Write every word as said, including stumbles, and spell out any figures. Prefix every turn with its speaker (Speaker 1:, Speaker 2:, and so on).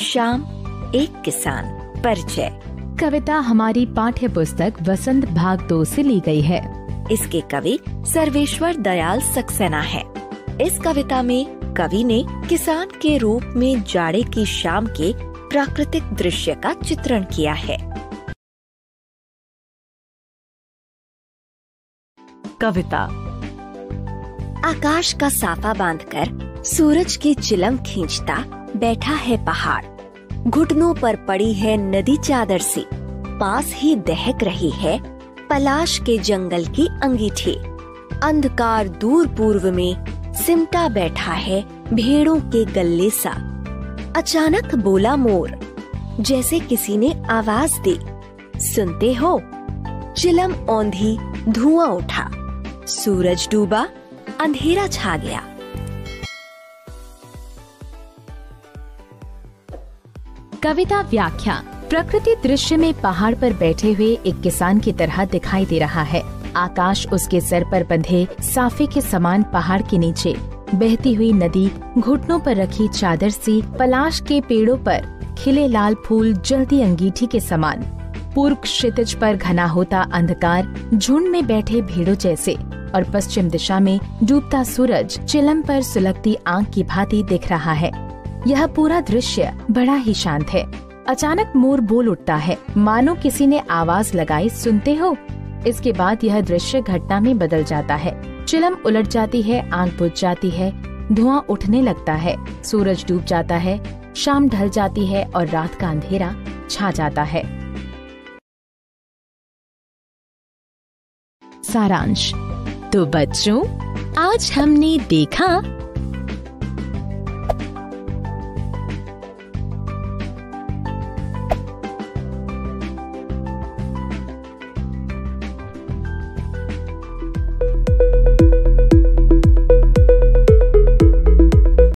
Speaker 1: शाम, एक किसान। परिचय।
Speaker 2: कविता हमारी पाठ्य पुस्तक वसंत भाग दो से ली गई है।
Speaker 1: इसके कवि सर्वेश्वर दयाल सक्सेना है। इस कविता में कवि ने किसान के रूप में जाड़े की शाम के प्राकृतिक दृश्य का चित्रण किया है।
Speaker 3: कविता।
Speaker 1: आकाश का साफा बांधकर सूरज की चिलम खींचता बैठा है पहाड़। घुटनों पर पड़ी है नदी चादर सी, पास ही दहक रही है पलाश के जंगल की अंगीठी। अंधकार दूर पूर्व में सिमटा बैठा है भेड़ों के गल्ले सा। अचानक बोला मोर, जैसे किसी ने आवाज दी, सुनते हो? चिलम औंधी, धुआं उठा, सूरज डूबा, अंधेरा छा गया।
Speaker 2: कविता व्याख्या। प्रकृति दृश्य में पहाड़ पर बैठे हुए एक किसान की तरह दिखाई दे रहा है। आकाश उसके सर पर बंधे साफे के समान पहाड़ के नीचे, बहती हुई नदी, घुटनों पर रखी चादर सी, पलाश के पेड़ों पर खिले लाल फूल जलती अंगीठी के समान, पूर्व क्षितिज पर घना होता अंधकार झुंड में बैठे भेड़ों जैसे, और पश्चिम दिशा में डूबता सूरज चिलम पर सुलगती आंख की भांति दिख रहा है। यह पूरा दृश्य बड़ा ही शांत है। अचानक मोर बोल उठता है, मानो किसी ने आवाज लगाई, सुनते हो? इसके बाद यह दृश्य घटना में बदल जाता है। चिलम उलट जाती है, आंख बुझ जाती है, धुआं उठने लगता है, सूरज डूब जाता है, शाम ढल जाती है और रात का अंधेरा छा जाता है। सारांश। तो बच्चों, आज हमने देखा